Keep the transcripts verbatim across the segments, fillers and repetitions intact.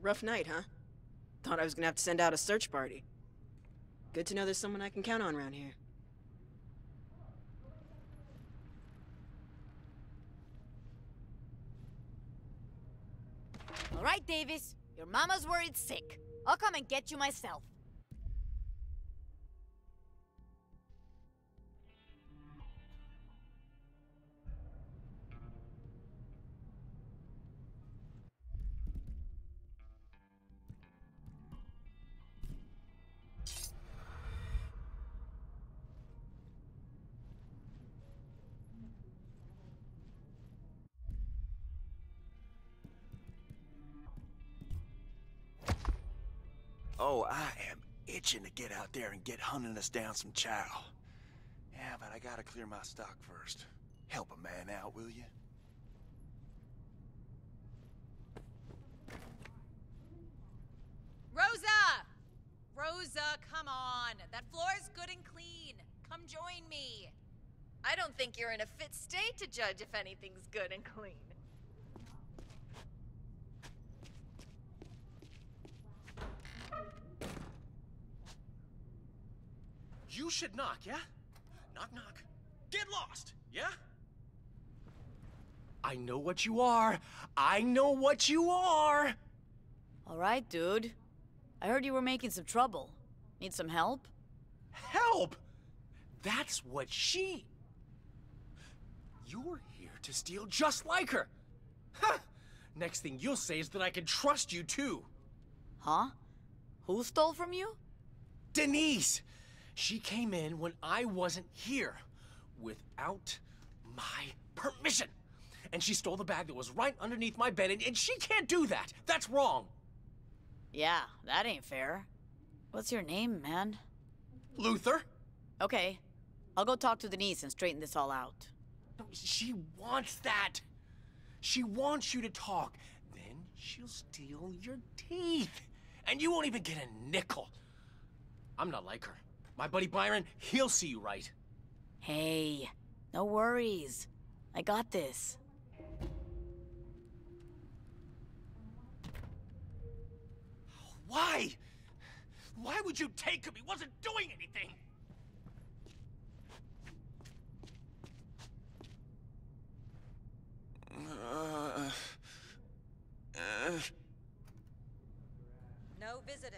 Rough night, huh? Thought I was gonna have to send out a search party. Good to know there's someone I can count on around here. All right, Davis. Your mama's worried sick. I'll come and get you myself. Oh, I am itching to get out there and get hunting us down some chow. Yeah, but I gotta clear my stock first. Help a man out, will you? Rosa! Rosa, come on. That floor's good and clean. Come join me. I don't think you're in a fit state to judge if anything's good and clean. You should knock, yeah? Knock, knock. Get lost, yeah? I know what you are. I know what you are. All right, dude. I heard you were making some trouble. Need some help? Help? That's what she... You're here to steal just like her. Huh. Next thing you'll say is that I can trust you too. Huh? Who stole from you? Denise! She came in when I wasn't here, without my permission. And she stole the bag that was right underneath my bed, and, and she can't do that. That's wrong. Yeah, that ain't fair. What's your name, man? Luther? Okay. I'll go talk to Denise and straighten this all out. She wants that. She wants you to talk. Then she'll steal your teeth. And you won't even get a nickel. I'm not like her. My buddy Byron, he'll see you right. Hey, no worries. I got this. Why? Why would you take him? He wasn't doing anything. Uh, uh. No visitors.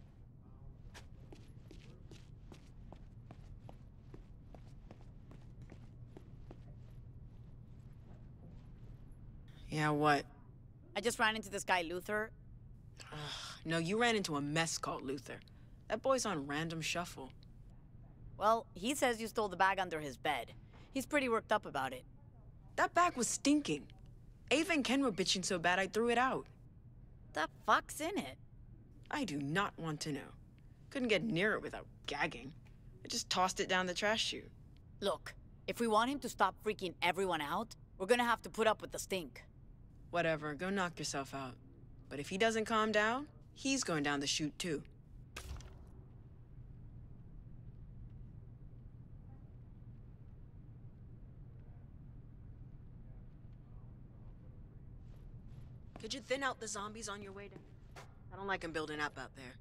Yeah, what? I just ran into this guy, Luther. Ugh, no, you ran into a mess called Luther. That boy's on random shuffle. Well, he says you stole the bag under his bed. He's pretty worked up about it. That bag was stinking. Ava and Ken were bitching so bad I threw it out. The fuck's in it? I do not want to know. Couldn't get near it without gagging. I just tossed it down the trash chute. Look, if we want him to stop freaking everyone out, we're gonna have to put up with the stink. Whatever, go knock yourself out. But if he doesn't calm down, he's going down the chute too. Could you thin out the zombies on your way down? I don't like them building up out there.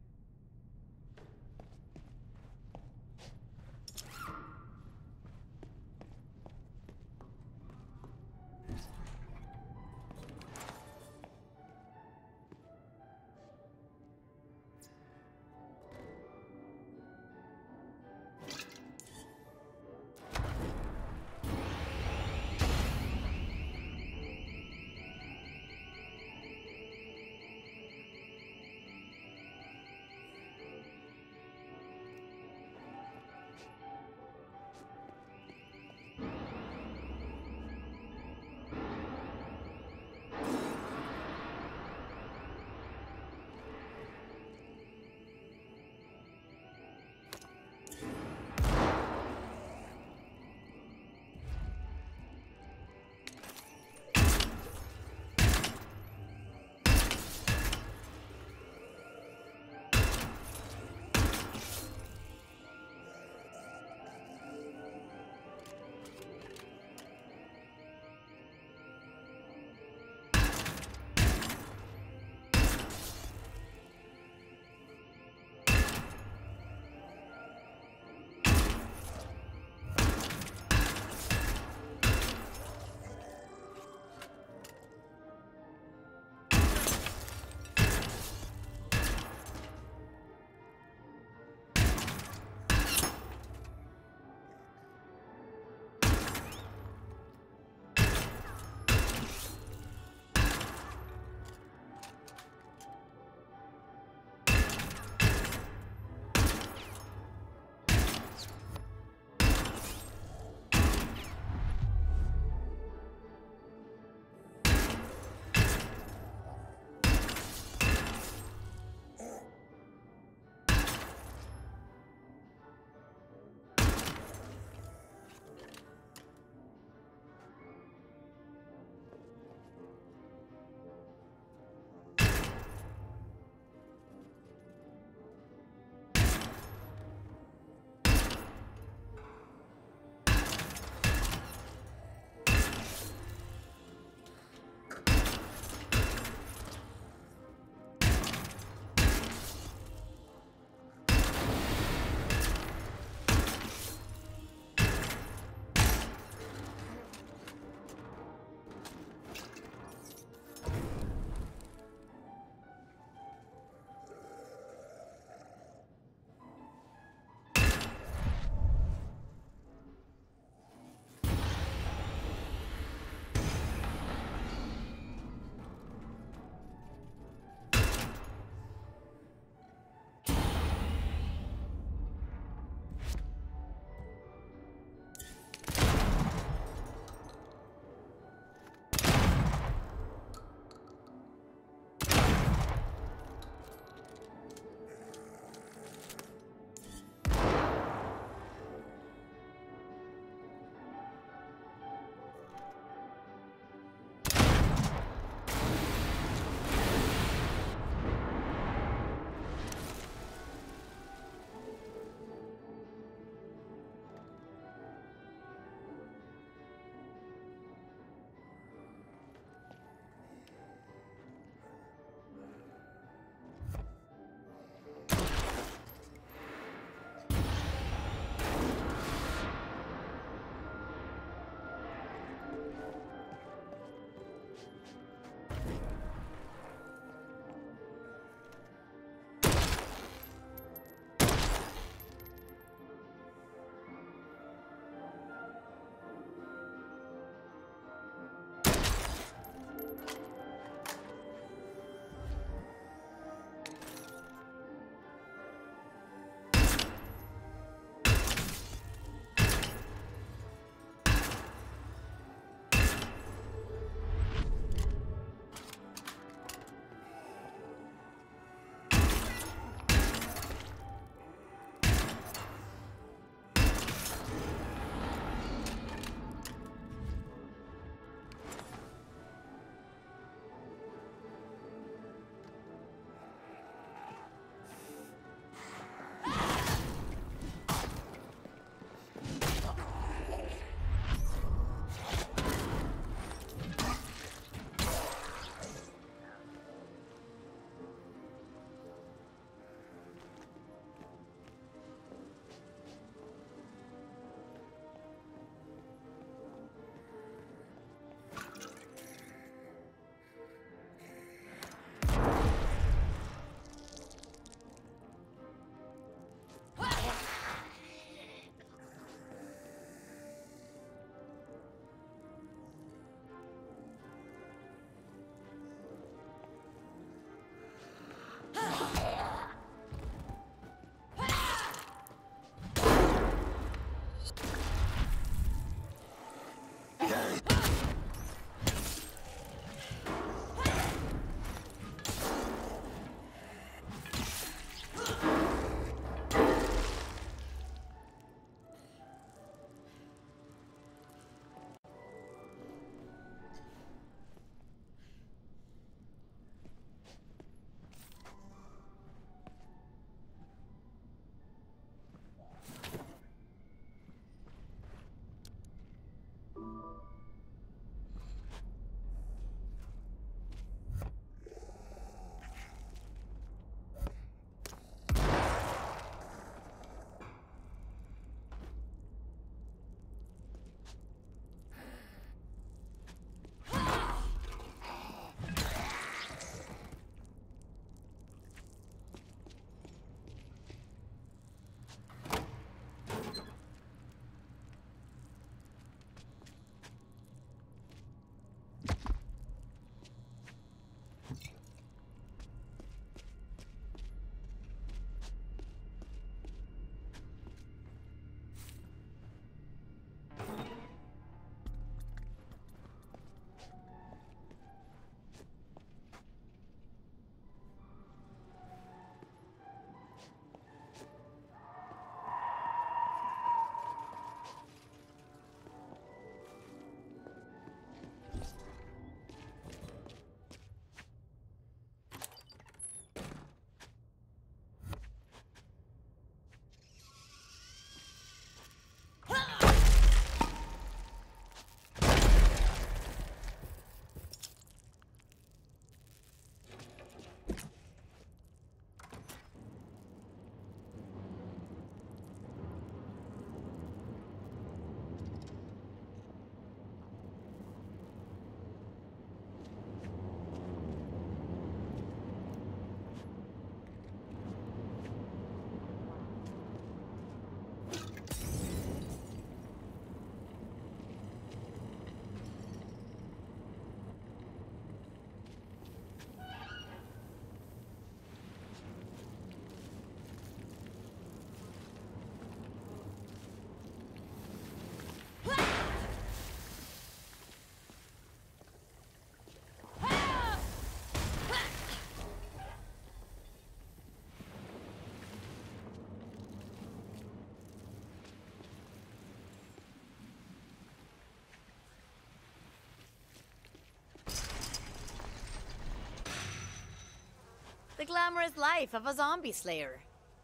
The glamorous life of a zombie slayer.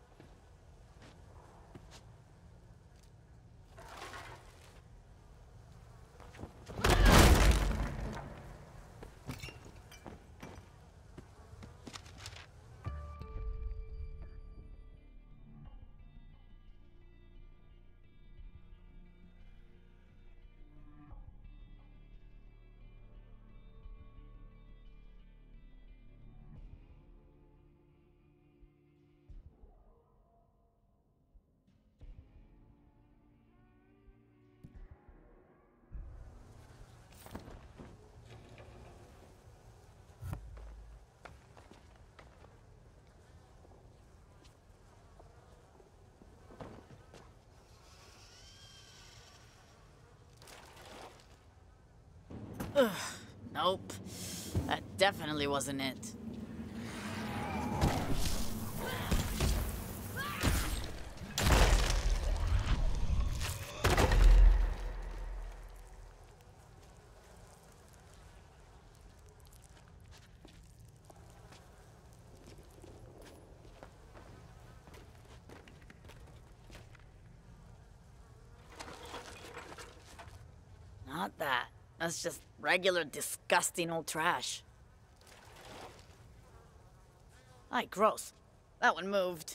Ugh, nope. That definitely wasn't it. Not that. That's just regular disgusting old trash. Ay, gross. That one moved.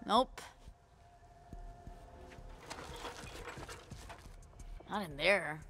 Nope. Not in there.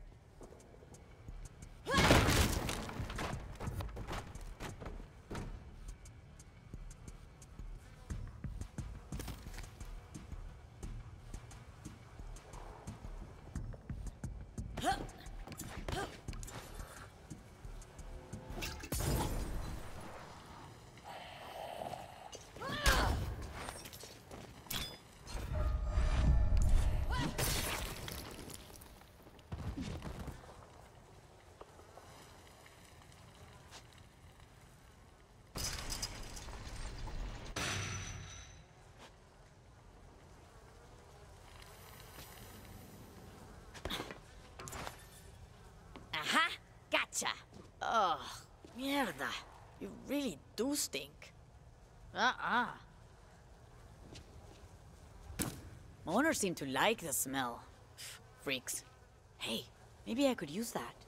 Aha! Gotcha! Ugh, mierda. You really do stink. Uh-uh. Owners seem to like the smell. Freaks. Hey, maybe I could use that.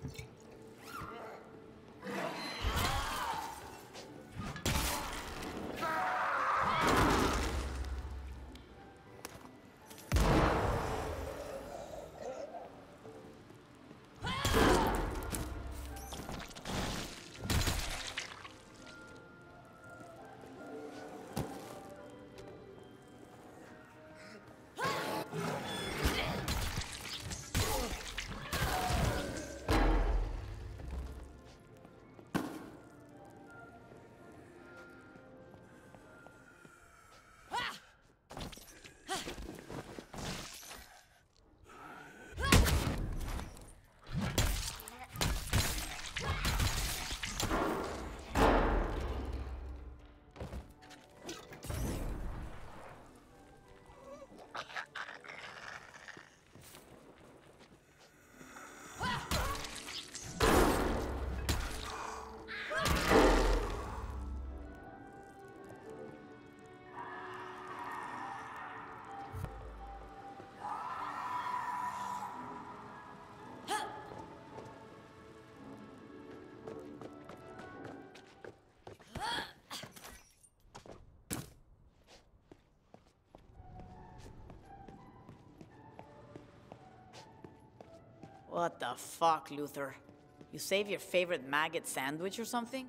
What the fuck, Luther? You save your favorite maggot sandwich or something?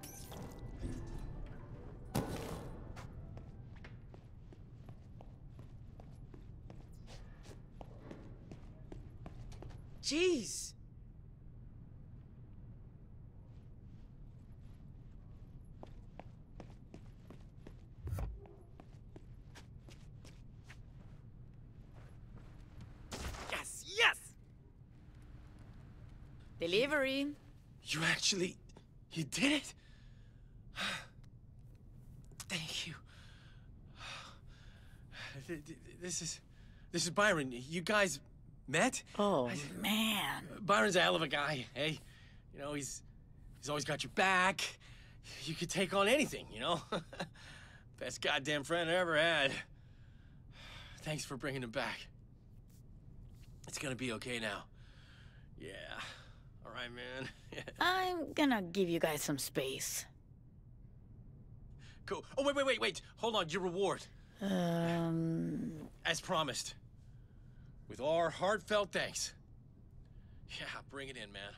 Jeez. Yes, yes! Delivery. You actually... you did it? Thank you. Th- th- This is... this is Byron. You guys met? Oh, man. Byron's a hell of a guy, hey? You know, he's... he's always got your back. You could take on anything, you know? Best goddamn friend I ever had. Thanks for bringing him back. It's gonna be okay now. Yeah. All right, man. I'm gonna give you guys some space. Cool. Oh, wait, wait, wait, wait. Hold on, your reward. Um... As promised. With our heartfelt thanks. Yeah, bring it in, man.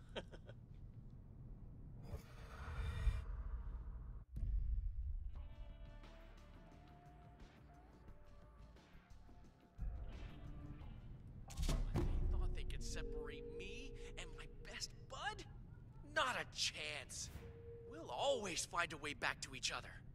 They thought they could separate me and my best bud? Not a chance. We'll always find a way back to each other.